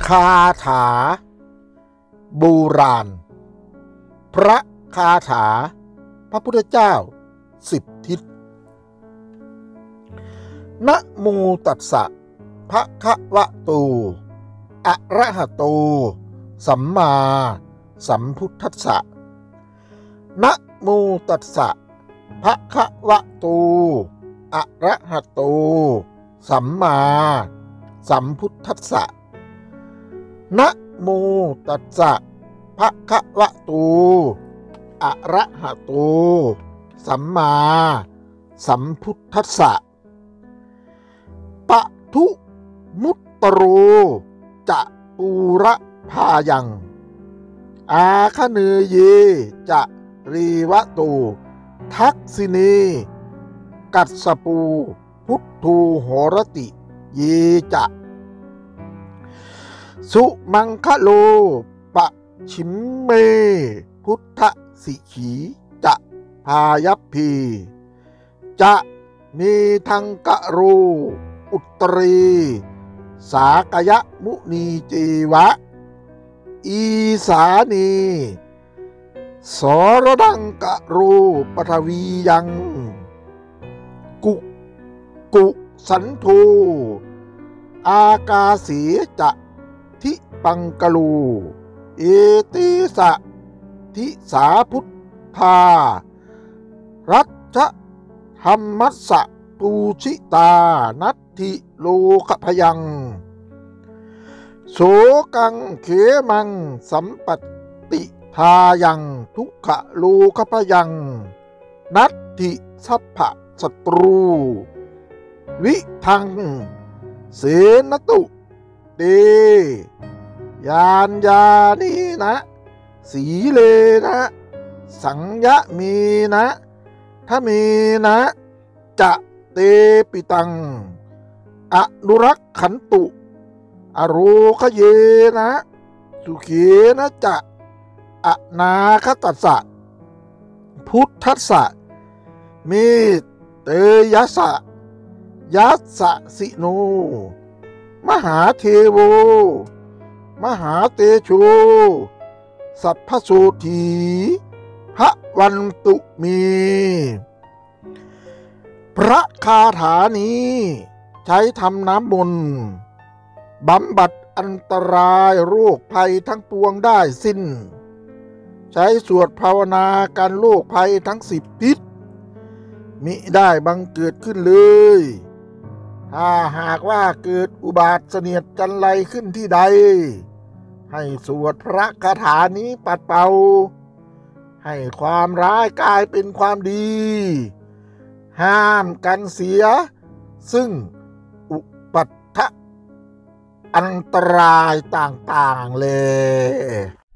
คาถาโบราณพระคาถาพระพุทธเจ้า10 ทิศนะโมตัสสะภะคะวะโตอะระหะโตสัมมาสัมพุทธัสสะนะโมตัสสะภะคะวะโตอะระหะโตสัมมาสัมพุทธัสสะนะโมตัสสะภะคะวะโตอะระหะโตสัมมาสัมพุทธัสสะปะทุมุตตโรจะปูระพายังอาคเนเยจะรีวะโตทักษิเนกัสสปูพุทโธโหรติเยจะสุมังคะโลปะชิมเมพุทธสิขีจะพายัพพีจะมีทังกะโรอุตรีสากยะมุนีจีวะอีสานีสรดังกะโรปทวียังกุสันโธอากาเสียจะทิปังกลูเอติสะทิสาพุทธารัชธรรมัสสะปูชิตานัตถิโลกพยังโสกังเขมังสัมปติทายังทุกขโลกพยังนัตถิสัพพะศัตรูวิทังเสนตุเตยานยานีนะสีเลนะสังยะมีนะทะเมนะจะเตปิตังอนุรักขันตุอโรคเยนะสุเขนะจะอนาคตัสสะพุทธัสสะเมเตยัสสะยัสสะสิโนมหาเทโวมหาเตโชสัพพโสถีพระวันตุมีพระคาถานี้ใช้ทำน้ำมนต์บำบัดอันตรายโรคภัยทั้งปวงได้สิ้นใช้สวดภาวนาการโรคภัยทั้ง10 ทิศมิได้บังเกิดขึ้นเลยถ้าหากว่าเกิดอุบาทเสนียดจันไรขึ้นที่ใดให้สวดพระคาถานี้ปัดเป่าให้ความร้ายกลายเป็นความดีห้ามกันเสียซึ่งอุปัฏฐอันตรายต่างๆเลย